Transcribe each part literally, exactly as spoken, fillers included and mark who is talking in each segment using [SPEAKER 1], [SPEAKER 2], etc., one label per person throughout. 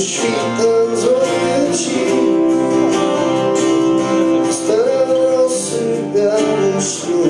[SPEAKER 1] świtem zrobię ci stare rozsypiane snu,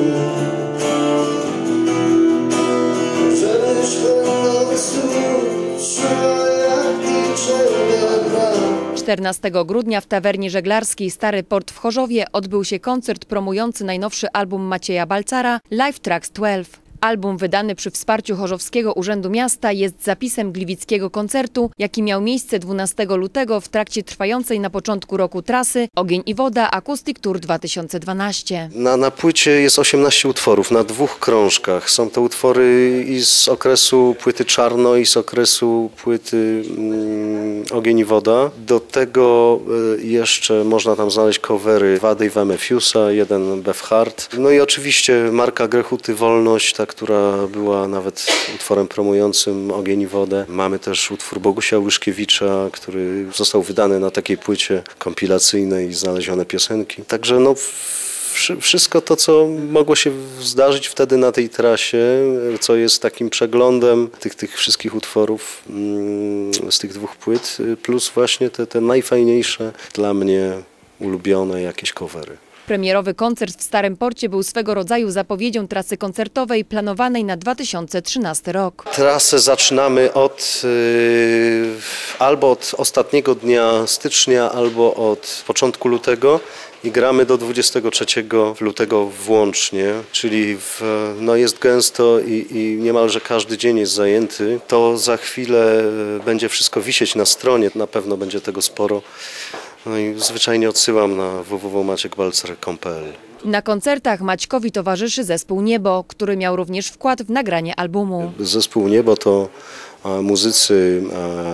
[SPEAKER 1] żebyś będąc tu czuła jak niczego gra.
[SPEAKER 2] czternastego grudnia w tawernie żeglarskiej Stary Port w Chorzowie odbył się koncert promujący najnowszy album Macieja Balcara Live Tracks dwanaście. Album wydany przy wsparciu Chorzowskiego Urzędu Miasta jest zapisem gliwickiego koncertu, jaki miał miejsce dwunastego lutego w trakcie trwającej na początku roku trasy Ogień i Woda Acoustic Tour dwa tysiące dwanaście.
[SPEAKER 3] Na, na płycie jest osiemnaście utworów, na dwóch krążkach. Są to utwory i z okresu płyty Czarno i z okresu płyty mm, Ogień i Woda. Do tego y, jeszcze można tam znaleźć covery dwa Dave'a Matthewsa, jeden Bev Hart. No i oczywiście Marka Grechuty Wolność, tak, która była nawet utworem promującym Ogień i Wodę. Mamy też utwór Bogusia Łyszkiewicza, który został wydany na takiej płycie kompilacyjnej i znalezione piosenki. Także no, wszystko to, co mogło się zdarzyć wtedy na tej trasie, co jest takim przeglądem tych, tych wszystkich utworów z tych dwóch płyt, plus właśnie te, te najfajniejsze dla mnie ulubione jakieś covery.
[SPEAKER 2] Premierowy koncert w Starym Porcie był swego rodzaju zapowiedzią trasy koncertowej planowanej na dwa tysiące trzynasty rok.
[SPEAKER 3] Trasę zaczynamy od y, albo od ostatniego dnia stycznia, albo od początku lutego i gramy do dwudziestego trzeciego lutego włącznie, czyli w, no jest gęsto i, i niemalże każdy dzień jest zajęty. To za chwilę będzie wszystko wisieć na stronie, na pewno będzie tego sporo. No i zwyczajnie odsyłam na w w w kropka maciek balcer kropka com kropka p l.
[SPEAKER 2] Na koncertach Maćkowi towarzyszy zespół Niebo, który miał również wkład w nagranie albumu.
[SPEAKER 3] Zespół Niebo to muzycy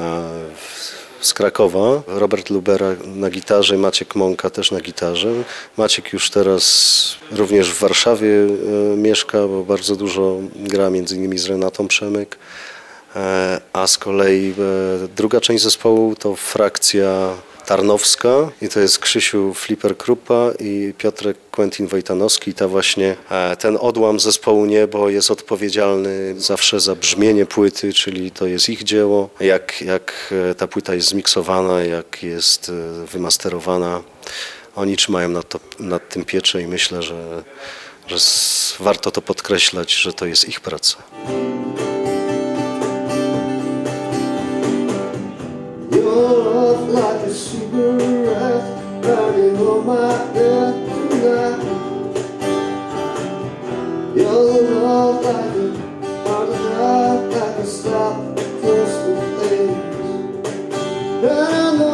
[SPEAKER 3] z Krakowa, Robert Lubera na gitarze, Maciek Mąka też na gitarze. Maciek już teraz również w Warszawie mieszka, bo bardzo dużo gra między innymi z Renatą Przemyk. A z kolei druga część zespołu to frakcja tarnowska i to jest Krzysiu Flipper-Krupa i Piotrek Quentin Wojtanowski. Ta właśnie, ten odłam zespołu Niebo jest odpowiedzialny zawsze za brzmienie płyty, czyli to jest ich dzieło. Jak, jak ta płyta jest zmiksowana, jak jest wymasterowana, oni trzymają nad, to, nad tym pieczę i myślę, że, że warto to podkreślać, że to jest ich praca.
[SPEAKER 1] Like a cigarette burning on my head tonight. Your love like a heart attack, like a stop first of things. And